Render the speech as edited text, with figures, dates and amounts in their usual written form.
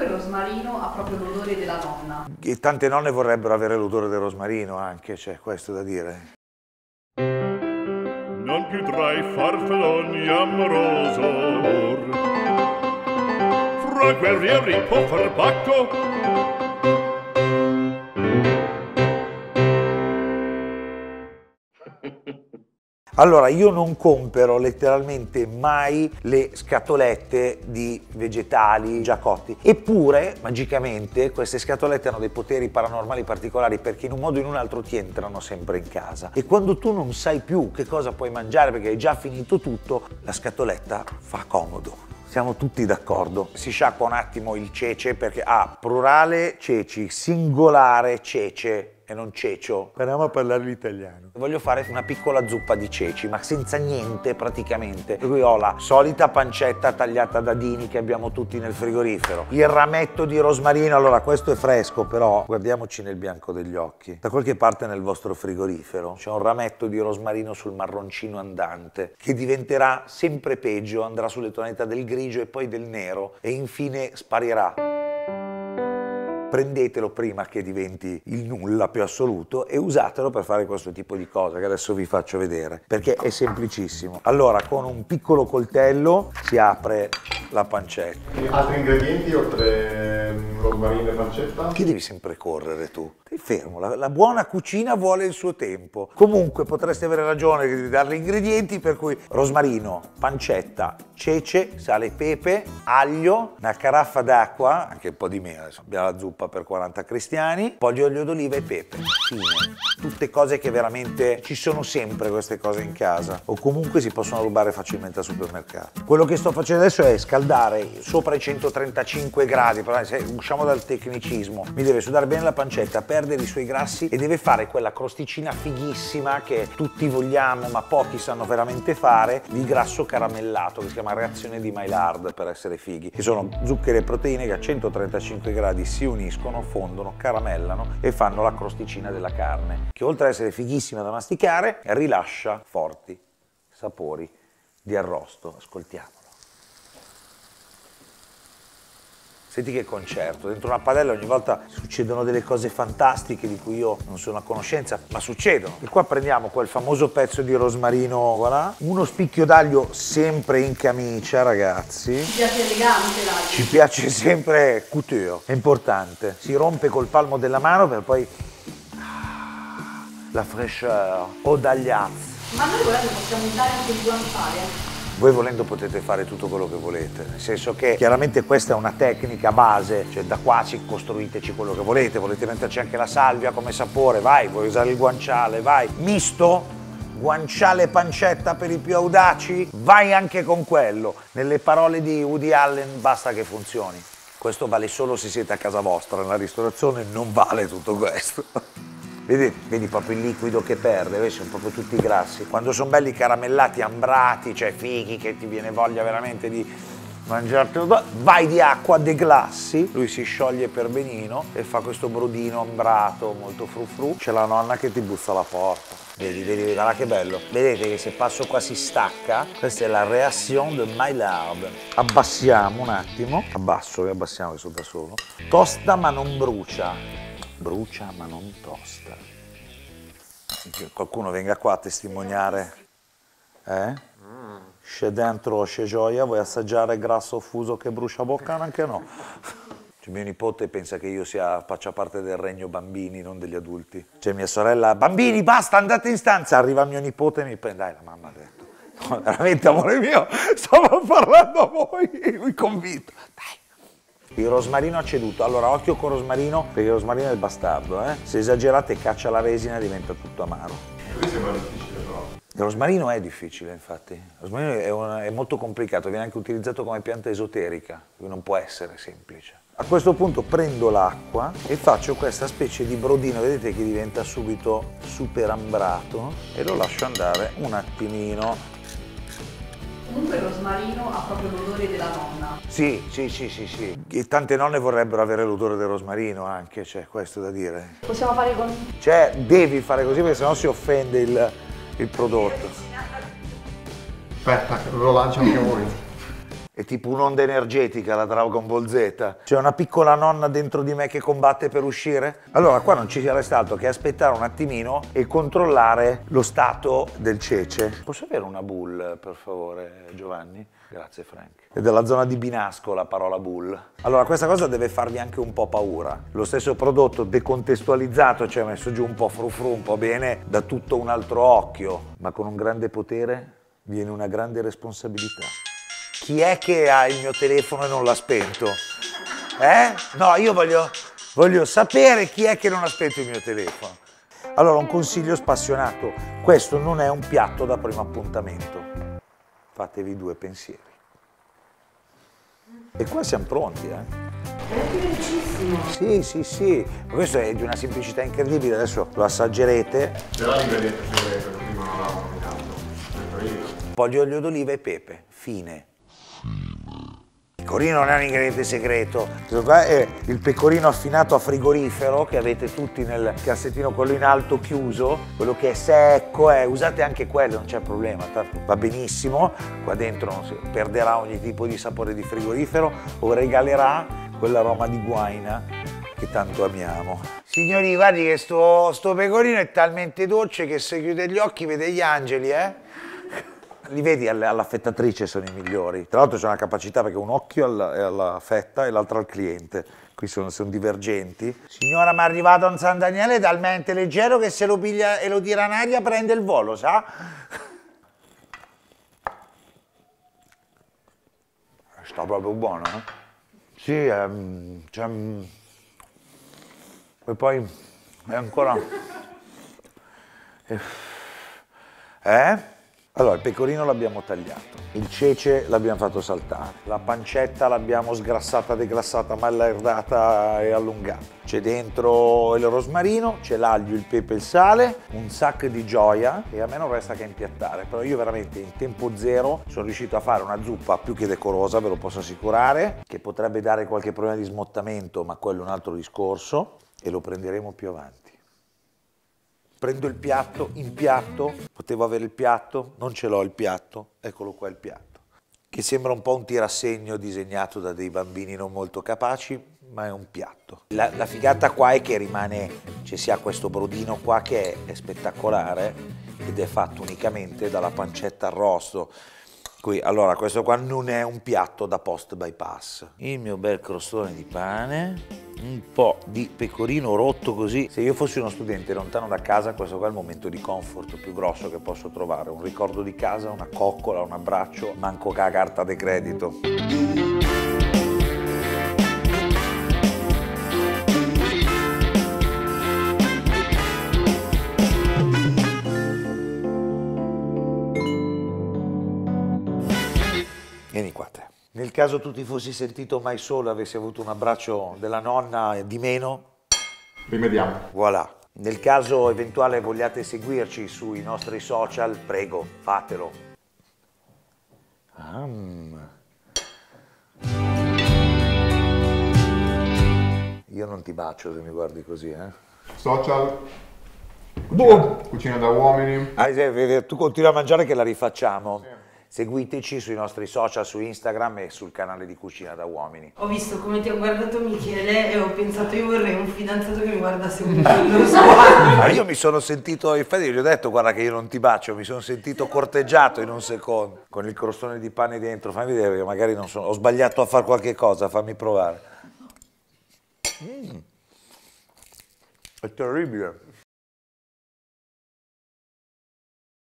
Comunque il rosmarino ha proprio l'odore della nonna. E tante nonne vorrebbero avere l'odore del rosmarino anche, c'è questo da dire. Non più tra i farfalloni amoroso amor, fra guerrieri può far pacco. Allora, io non compro letteralmente mai le scatolette di vegetali già cotti. Eppure, magicamente, queste scatolette hanno dei poteri paranormali particolari perché in un modo o in un altro ti entrano sempre in casa. E quando tu non sai più che cosa puoi mangiare perché hai già finito tutto, la scatoletta fa comodo. Siamo tutti d'accordo. Si sciacqua un attimo il cece perché plurale ceci, singolare cece e non cecio. Speriamo a parlare l'italiano. Voglio fare una piccola zuppa di ceci, ma senza niente praticamente. Per cui ho la solita pancetta tagliata a dadini che abbiamo tutti nel frigorifero. Il rametto di rosmarino, allora questo è fresco, però guardiamoci nel bianco degli occhi. Da qualche parte nel vostro frigorifero c'è un rametto di rosmarino sul marroncino andante, che diventerà sempre peggio, andrà sulle tonalità del grigio e poi del nero e infine sparirà. Prendetelo prima che diventi il nulla più assoluto e usatelo per fare questo tipo di cose che adesso vi faccio vedere, perché è semplicissimo. Allora, con un piccolo coltello si apre la pancetta. Altri ingredienti oltre rosmarino e pancetta? Che devi sempre correre tu? Stai fermo, la buona cucina vuole il suo tempo. Comunque potresti avere ragione di dare gli ingredienti, per cui rosmarino, pancetta, cece, sale e pepe, aglio, una caraffa d'acqua, anche un po' di meno, adesso abbiamo la zuppa per 40 cristiani, un po' di olio d'oliva e pepe. Fine. Tutte cose che veramente ci sono sempre queste cose in casa o comunque si possono rubare facilmente al supermercato. Quello che sto facendo adesso è scaldare sopra i 135 gradi, se usciamo dal tecnicismo, mi deve sudare bene la pancetta, perdere i suoi grassi e deve fare quella crosticina fighissima che tutti vogliamo ma pochi sanno veramente fare, il grasso caramellato che si chiama reazione di Maillard per essere fighi, che sono zuccheri e proteine che a 135 gradi si uniscono, fondono, caramellano e fanno la crosticina della carne, che oltre ad essere fighissima da masticare rilascia forti sapori di arrosto. Ascoltiamolo. Senti che concerto, dentro una padella ogni volta succedono delle cose fantastiche di cui io non sono a conoscenza, ma succedono. E qua prendiamo quel famoso pezzo di rosmarino, voilà, uno spicchio d'aglio sempre in camicia, ragazzi. Ci piace elegante l'aglio. Ci piace sempre couture, è importante. Si rompe col palmo della mano per poi la fraîcheur, o d'agliazzi. Ma noi volendo possiamo usare anche il guanciale? Voi volendo potete fare tutto quello che volete, nel senso che chiaramente questa è una tecnica base, cioè da qua ci costruiteci quello che volete metterci anche la salvia come sapore, vai, vuoi usare il guanciale, vai, misto, guanciale e pancetta per i più audaci, vai anche con quello, nelle parole di Woody Allen basta che funzioni, questo vale solo se siete a casa vostra, nella ristorazione non vale tutto questo. Vedi proprio il liquido che perde, vedi, sono proprio tutti grassi. Quando sono belli caramellati, ambrati, cioè fighi che ti viene voglia veramente di mangiartelo, vai di acqua, deglassi, lui si scioglie per benino e fa questo brodino ambrato, molto frufru. C'è la nonna che ti bussa alla porta. Vedi, guarda che bello. Vedete che se passo qua si stacca, questa è la reaction de Maillard. Abbassiamo un attimo, abbassiamo che sono da solo. Tosta ma non brucia. Brucia ma non tosta. Che qualcuno venga qua a testimoniare. C'è dentro, c'è gioia, vuoi assaggiare grasso fuso che brucia bocca? Anche no. Cioè, mio nipote pensa che io faccia parte del regno bambini, non degli adulti. Cioè mia sorella, bambini basta, andate in stanza. Arriva mio nipote e mi prende, dai, la mamma ha detto. No, veramente amore mio, stavo parlando a voi, lui convinto. Dai. Il rosmarino acceduto, allora occhio con rosmarino perché il rosmarino è il bastardo, se esagerate caccia la resina e diventa tutto amaro. Qui sembra difficile però. Il rosmarino è difficile infatti, il rosmarino è molto complicato, viene anche utilizzato come pianta esoterica, quindi non può essere semplice. A questo punto prendo l'acqua e faccio questa specie di brodino, vedete che diventa subito super ambrato e lo lascio andare un attimino. Comunque il rosmarino ha proprio l'odore della nonna. Sì. E tante nonne vorrebbero avere l'odore del rosmarino anche, c'è questo da dire. Possiamo fare con... Cioè, devi fare così perché sennò si offende il prodotto. Aspetta, lo lancio anche voi. È tipo un'onda energetica la Dragon Ball Z. C'è una piccola nonna dentro di me che combatte per uscire? Allora qua non ci resta altro che aspettare un attimino e controllare lo stato del cece. Posso avere una bull, per favore, Giovanni? Grazie Frank. È della zona di Binasco la parola bull. Allora questa cosa deve farvi anche un po' paura. Lo stesso prodotto decontestualizzato, cioè messo giù un po' frufru, un po' bene, da tutto un altro occhio. Ma con un grande potere viene una grande responsabilità. Chi è che ha il mio telefono e non l'ha spento? No, io voglio sapere chi è che non ha spento il mio telefono. Allora, un consiglio spassionato. Questo non è un piatto da primo appuntamento. Fatevi due pensieri. E qua siamo pronti, È felicissimo. Sì. Questo è di una semplicità incredibile. Adesso lo assaggerete. Però l'ingrediente segreto, prima non l'avevamo nominato. Pecorino. Un po' di olio d'oliva e pepe. Fine. Il pecorino non è un ingrediente segreto, questo qua è il pecorino affinato a frigorifero che avete tutti nel cassettino, quello in alto chiuso, quello che è secco, usate anche quello, non c'è problema, tanto va benissimo, qua dentro non si perderà ogni tipo di sapore di frigorifero o regalerà quell'aroma di guaina che tanto amiamo. Signori, guardi che sto pecorino è talmente dolce che se chiude gli occhi vede gli angeli, Li vedi all'affettatrice, sono i migliori. Tra l'altro c'è una capacità perché un occhio è alla fetta e l'altro al cliente. Qui sono divergenti. Signora, mi è arrivato un San Daniele talmente leggero che se lo piglia e lo tira in aria prende il volo, sa? Sta proprio buono, Sì, e poi è ancora... Allora, il pecorino l'abbiamo tagliato, il cece l'abbiamo fatto saltare, la pancetta l'abbiamo sgrassata, degrassata, mallardata e allungata. C'è dentro il rosmarino, c'è l'aglio, il pepe e il sale, un sacco di gioia e a me non resta che impiattare. Però io veramente in tempo zero sono riuscito a fare una zuppa più che decorosa, ve lo posso assicurare, che potrebbe dare qualche problema di smottamento, ma quello è un altro discorso e lo prenderemo più avanti. Prendo il piatto, impiatto, potevo avere il piatto, non ce l'ho il piatto, eccolo qua il piatto, che sembra un po' un tirassegno disegnato da dei bambini non molto capaci, ma è un piatto. La figata qua è che ci sia questo brodino qua che è spettacolare ed è fatto unicamente dalla pancetta arrosto. Qui, allora, questo qua non è un piatto da post bypass. Il mio bel crostone di pane, un po' di pecorino rotto così. Se io fossi uno studente lontano da casa, questo qua è il momento di comfort più grosso che posso trovare. Un ricordo di casa, una coccola, un abbraccio, manco che la carta di credito. Vieni qua te. Nel caso tu ti fossi sentito mai solo e avessi avuto un abbraccio della nonna di meno, Rimediamo. voilà. Nel caso eventuale vogliate seguirci sui nostri social, prego, fatelo. Io non ti bacio se mi guardi così, Social. Boom! Cucina da uomini. Tu continui a mangiare che la rifacciamo. Seguiteci sui nostri social, su Instagram e sul canale di Cucina da Uomini. Ho visto come ti ha guardato Michele e ho pensato io vorrei un fidanzato che mi guardasse un po' nello sguardo. Ma io mi sono sentito, infatti gli ho detto guarda che io non ti bacio, mi sono sentito corteggiato in un secondo, con il crostone di pane dentro, fammi vedere che magari non sono, ho sbagliato a fare qualche cosa, fammi provare. È terribile.